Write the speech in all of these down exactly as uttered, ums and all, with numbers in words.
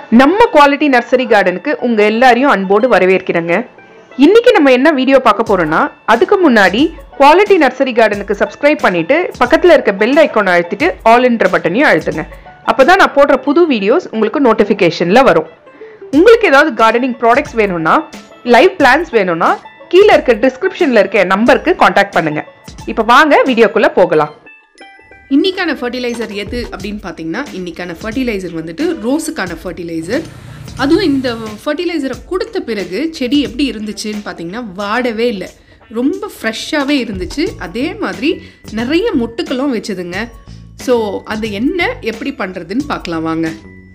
நம்ம quality nursery கார்டனுக்கு உங்க எல்லாரையும் அன்போடு வரவேற்கிறேங்க. இன்னைக்கு நம்ம என்ன வீடியோ பார்க்க போறோம்னா, அதுக்கு முன்னாடி குவாலிட்டி நர்சரி கார்டனுக்கு சப்ஸ்கிரைப் பண்ணிட்டு பக்கத்துல இருக்க பெல் ஐகானை அழுத்திட்டு ஆல் என்ற பட்டனையும் அழுத்துங்க. அப்பதான் நான் போடுற புது வீடியோஸ் உங்களுக்கு நோட்டிஃபிகேஷன்ல வரும். உங்களுக்கு ஏதாவது கார்டனிங் ப்ராடக்ட்ஸ் வேணும்னா, லைவ் பிளான்ஸ் வேணும்னா கீழே இருக்க டிஸ்கிரிப்ஷன்ல இருக்க நம்பருக்கு காண்டாக்ட் பண்ணுங்க. இப்போ வாங்க வீடியோக்குள்ள போகலாம். இன்றைக்கான ஃபர்டிலைசர் எது அப்படின்னு பார்த்தீங்கன்னா, இன்றைக்கான ஃபர்டிலைசர் வந்துட்டு ரோஸுக்கான ஃபர்டிலைசர். அதுவும் இந்த ஃபர்டிலைசரை கொடுத்த பிறகு செடி எப்படி இருந்துச்சுன்னு பார்த்தீங்கன்னா, வாடவே இல்லை, ரொம்ப ஃப்ரெஷ்ஷாகவே இருந்துச்சு. அதே மாதிரி நிறைய மொட்டுக்களும் வச்சுதுங்க. ஸோ அது என்ன எப்படி பண்ணுறதுன்னு பார்க்கலாம் வாங்க.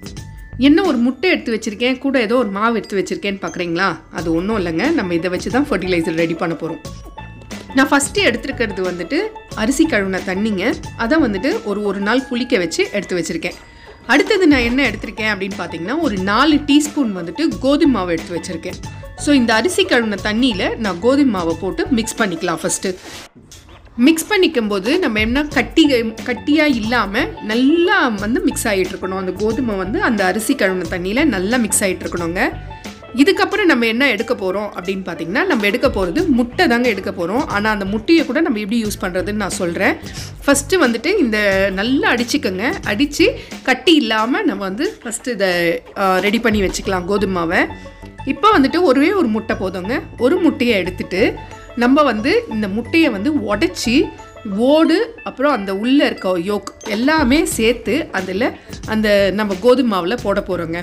என்ன ஒரு முட்டை எடுத்து வச்சுருக்கேன், கூட ஏதோ ஒரு மாவு எடுத்து வச்சுருக்கேன்னு பார்க்குறீங்களா? அது ஒன்றும் இல்லைங்க, நம்ம இதை வச்சு தான் ஃபர்டிலைசர் ரெடி பண்ண போகிறோம். நான் ஃபஸ்ட்டு எடுத்துருக்கிறது வந்துட்டு அரிசி கழுவின தண்ணிங்க. அதை வந்துட்டு ஒரு ஒரு நாள் புளிக்க வச்சு எடுத்து வச்சுருக்கேன். அடுத்தது நான் என்ன எடுத்திருக்கேன் அப்படின்னு பார்த்தீங்கன்னா, ஒரு நாலு டீஸ்பூன் வந்துட்டு கோதுமை மாவு எடுத்து வச்சுருக்கேன். ஸோ இந்த அரிசி கழுவின தண்ணியில் நான் கோதுமை மாவை போட்டு மிக்ஸ் பண்ணிக்கலாம். ஃபஸ்ட்டு மிக்ஸ் பண்ணிக்கும் போது நம்ம என்ன கட்டி கட்டியாக இல்லாமல் நல்லா வந்து மிக்ஸ் ஆகிட்டு இருக்கணும். அந்த கோதுமை வந்து அந்த அரிசி கழுவின தண்ணியில் நல்லா மிக்ஸ் ஆகிட்டு இருக்கணுங்க. இதுக்கப்புறம் நம்ம என்ன எடுக்க போகிறோம் அப்படின்னு பார்த்தீங்கன்னா, நம்ம எடுக்க போகிறது முட்டை தாங்க எடுக்க போகிறோம். ஆனால் அந்த முட்டையை கூட நம்ம எப்படி யூஸ் பண்ணுறதுன்னு நான் சொல்கிறேன். ஃபஸ்ட்டு வந்துட்டு இந்த நல்லா அடிச்சுக்கோங்க. அடித்து கட்டி இல்லாமல் நம்ம வந்து ஃபஸ்ட்டு இதை ரெடி பண்ணி வச்சுக்கலாம் கோதுமாவை. இப்போ வந்துட்டு ஒருவே ஒரு முட்டை போதுங்க. ஒரு முட்டையை எடுத்துட்டு நம்ம வந்து இந்த முட்டையை வந்து உடச்சி ஓடு அப்புறம் அந்த உள்ளே இருக்க யோக் எல்லாமே சேர்த்து அதில் அந்த நம்ம கோதுமாவில் போட போகிறோங்க.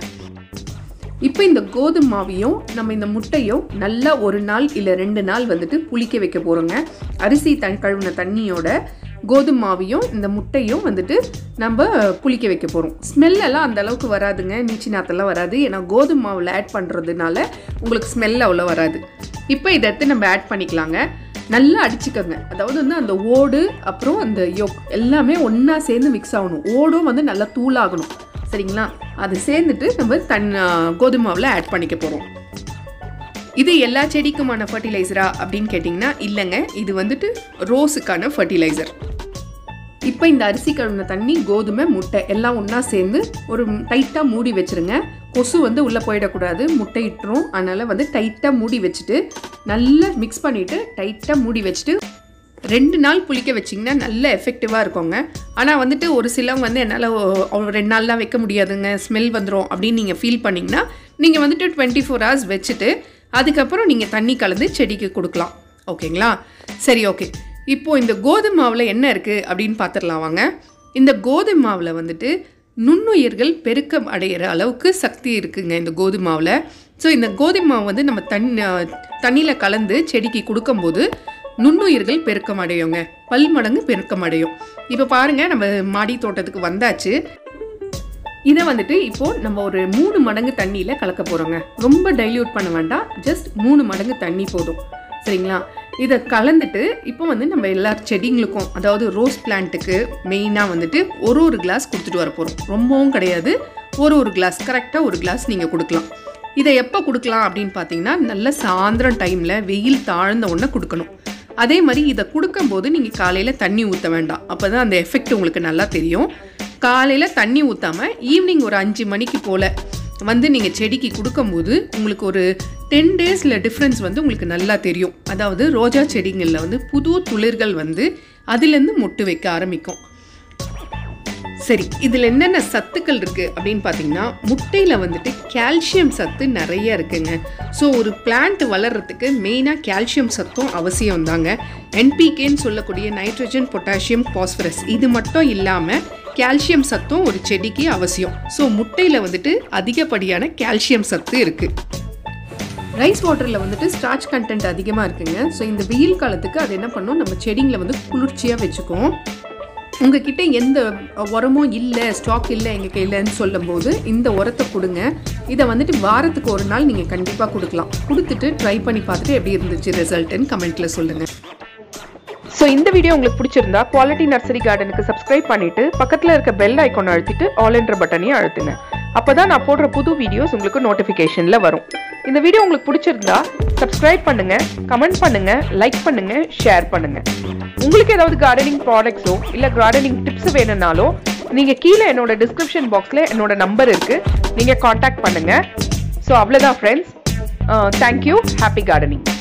இப்போ இந்த கோதுமை மாவையும் நம்ம இந்த முட்டையும் நல்லா ஒரு நாள் இல்லை ரெண்டு நாள் வந்துட்டு புளிக்க வைக்க போகிறோங்க. அரிசி தன் கழுவின தண்ணியோட கோதுமை மாவையும் இந்த முட்டையும் வந்துட்டு நம்ம புளிக்க வைக்க போகிறோம். ஸ்மெல்லெல்லாம் அந்த அளவுக்கு வராதுங்க, நீச்சி நாத்தெல்லாம் வராது. ஏன்னா கோதுமை மாவில் ஆட் பண்ணுறதுனால உங்களுக்கு ஸ்மெல் அவ்வளோ வராது. இப்போ இதை எடுத்து நம்ம ஆட் பண்ணிக்கலாங்க. நல்லா அடிச்சுக்கோங்க. அதாவது வந்து அந்த ஓடு அப்புறம் அந்த யோக் எல்லாமே ஒன்றா சேர்ந்து மிக்ஸ் ஆகணும். ஓடும் வந்து நல்லா தூளாகணும், சரிங்களா? அது சேர்ந்துட்டு நம்ம தன் கோதுமாவில் ஆட் பண்ணிக்க போகிறோம். இது எல்லா செடிக்குமான ஃபர்டிலைசரா அப்படின்னு கேட்டிங்கன்னா இல்லைங்க, இது வந்துட்டு ரோஸுக்கான ஃபர்டிலைசர். இப்போ இந்த அரிசி கழுவின தண்ணி, கோதுமை, முட்டை எல்லாம் ஒன்றா சேர்ந்து ஒரு டைட்டாக மூடி வச்சுருங்க. கொசு வந்து உள்ளே போயிடக்கூடாது, முட்டை இட்டுரும். அதனால் வந்து டைட்டாக மூடி வச்சுட்டு நல்லா மிக்ஸ் பண்ணிவிட்டு டைட்டாக மூடி வச்சுட்டு ரெண்டு நாள் புளிக்க வச்சிங்கன்னா நல்ல எஃபெக்டிவாக இருக்குங்க. ஆனால் வந்துட்டு ஒரு சிலவங்க வந்து என்னால் ரெண்டு நாள்லாம் வைக்க முடியாதுங்க, ஸ்மெல் வந்துடும் அப்படின்னு நீங்கள் ஃபீல் பண்ணிங்கன்னா நீங்கள் வந்துட்டு டுவெண்ட்டி ஃபோர் ஹவர்ஸ் வச்சுட்டு அதுக்கப்புறம் நீங்கள் தண்ணி கலந்து செடிக்கு கொடுக்கலாம். ஓகேங்களா? சரி, ஓகே. இப்போது இந்த கோதுமை மாவில் என்ன இருக்குது அப்படின்னு பார்த்துடலாம் வாங்க. இந்த கோதுமை மாவில் வந்துட்டு நுண்ணுயிர்கள் பெருக்கம் அடைகிற அளவுக்கு சக்தி இருக்குங்க இந்த கோதுமை மாவில். ஸோ இந்த கோதுமை மாவு வந்து நம்ம தண்ணி தண்ணியில் கலந்து செடிக்கு கொடுக்கும்போது நுண்ணுயிர்கள் பெருக்கம் அடையுங்க, பல் மடங்கு பெருக்கம் அடையும். இப்போ பாருங்கள், நம்ம மாடி தோட்டத்துக்கு வந்தாச்சு. இதை வந்துட்டு இப்போது நம்ம ஒரு மூணு மடங்கு தண்ணியில் கலக்க போகிறோங்க. ரொம்ப டைல்யூட் பண்ண வேண்டாம், ஜஸ்ட் மூணு மடங்கு தண்ணி போதும், சரிங்களா? இதை கலந்துட்டு இப்போ வந்து நம்ம எல்லா செடிங்களுக்கும், அதாவது ரோஸ் பிளான்ட்டுக்கு மெயினாக வந்துட்டு ஒரு ஒரு கிளாஸ் கொடுத்துட்டு வர போகிறோம். ரொம்பவும் கிடையாது, ஒரு ஒரு கிளாஸ், கரெக்டாக ஒரு கிளாஸ் நீங்கள் கொடுக்கலாம். இதை எப்போ கொடுக்கலாம் அப்படின்னு பார்த்தீங்கன்னா, நல்ல சாயந்தரம் டைமில் வெயில் தாழ்ந்த உடனே கொடுக்கணும். அதே மாதிரி இதை கொடுக்கும்போது நீங்கள் காலையில் தண்ணி ஊற்ற வேண்டாம், அப்போ தான் அந்த எஃபெக்ட் உங்களுக்கு நல்லா தெரியும். காலையில் தண்ணி ஊற்றாமல் ஈவினிங் ஒரு அஞ்சு மணிக்கு போல் வந்து நீங்கள் செடிக்கு கொடுக்கும்போது உங்களுக்கு ஒரு டென் டேஸில் டிஃப்ரென்ஸ் வந்து உங்களுக்கு நல்லா தெரியும். அதாவது ரோஜா செடிங்களில் வந்து புது துளிர்கள் வந்து அதுலேருந்து மொட்டு வைக்க ஆரம்பிக்கும். சரி, இதில் என்னென்ன சத்துக்கள் இருக்குது அப்படின்னு பார்த்தீங்கன்னா, முட்டையில் வந்துட்டு கால்சியம் சத்து நிறைய இருக்குங்க. ஸோ ஒரு பிளான்ட் வளர்கிறதுக்கு மெயினாக கால்சியம் சத்தும் அவசியம் தாங்க. என்பிகேன்னு சொல்லக்கூடிய நைட்ரஜன், பொட்டாசியம், பாஸ்பரஸ், இது மட்டும் இல்லாமல் கால்சியம் சத்தும் ஒரு செடிக்கு அவசியம். ஸோ முட்டையில் வந்துட்டு அதிகப்படியான கால்சியம் சத்து இருக்குது. ரைஸ் வாட்டரில் வந்துட்டு ஸ்டார்ச் கண்டென்ட் அதிகமாக இருக்குங்க. ஸோ இந்த வெயில் காலத்துக்கு அது என்ன பண்ணும், நம்ம செடிங்களை வந்து குளிர்ச்சியாக வச்சுக்கும். உங்ககிட்ட எந்த உரமும் இல்லை, ஸ்டாக் இல்லை எங்கள் கையிலன்னு சொல்லும் போது இந்த உரத்தை கொடுங்க. இதை வந்துட்டு வாரத்துக்கு ஒரு நாள் நீங்கள் கண்டிப்பாக கொடுக்கலாம். கொடுத்துட்டு ட்ரை பண்ணி பார்த்துட்டு எப்படி இருந்துச்சு ரிசல்ட்டுன்னு கமெண்ட்டில் சொல்லுங்கள். ஸோ இந்த வீடியோ உங்களுக்கு பிடிச்சிருந்தா குவாலிட்டி நர்சரி கார்டனுக்கு சப்ஸ்கிரைப் பண்ணிட்டு பக்கத்தில் இருக்க பெல் ஐக்கானை அழுத்திட்டு ஆல் என்ற பட்டனையும் அழுத்துங்க. அப்போ தான் நான் போடுற புது வீடியோஸ் உங்களுக்கு நோட்டிஃபிகேஷனில் வரும். இந்த வீடியோ உங்களுக்கு பிடிச்சிருந்தா சப்ஸ்கிரைப் பண்ணுங்கள், கமெண்ட் பண்ணுங்கள், லைக் பண்ணுங்கள், ஷேர் பண்ணுங்கள். உங்களுக்கு ஏதாவது கார்டனிங் ப்ராடக்ட்ஸோ இல்லை கார்டனிங் டிப்ஸ் வேணும்னாலோ நீங்கள் கீழே என்னோட டிஸ்கிரிப்ஷன் பாக்ஸில் என்னோட நம்பர் இருக்குது, நீங்கள் காண்டாக்ட் பண்ணுங்கள். ஸோ அவ்வளோதான் ஃப்ரெண்ட்ஸ். தேங்க்யூ. Happy gardening.